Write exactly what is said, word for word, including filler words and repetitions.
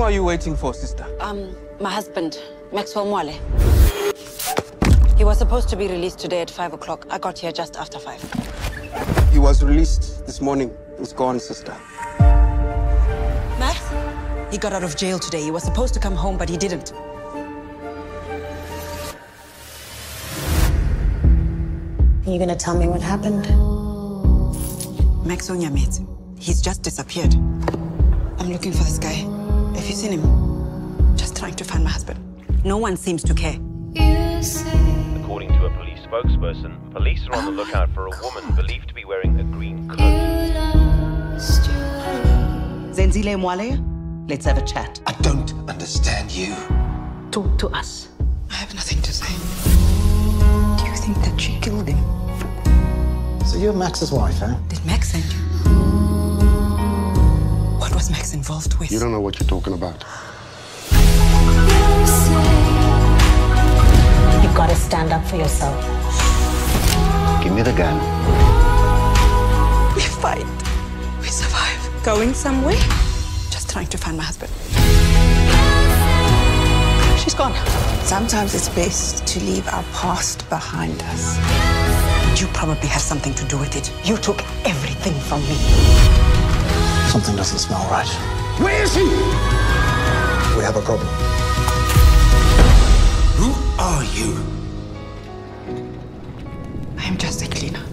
are you waiting for, sister? Um, my husband, Maxwell Mwale. He was supposed to be released today at five o'clock. I got here just after five. He was released this morning. He's gone, sister. Max? He got out of jail today. He was supposed to come home, but he didn't. Are you gonna tell me what happened? Max Onyamete. He's just disappeared. I'm looking for this guy. Have you seen him? Just trying to find my husband. No one seems to care. According to a police spokesperson, police are on the lookout for a woman believed to be wearing a green coat. Zenzile Mwale, let's have a chat. I don't understand you. Talk to us. I have nothing to say. Do you think that she killed him? So you're Max's wife, eh? Did Max send you? What was Max involved with? You don't know what you're talking about. You've got to stand up for yourself. Give me the gun. We fight. We survive. Going somewhere? Just trying to find my husband. She's gone. Sometimes it's best to leave our past behind us. You probably have something to do with it. You took everything from me. Something doesn't smell right. Where is he? We have a problem. Who are you? I am just a cleaner.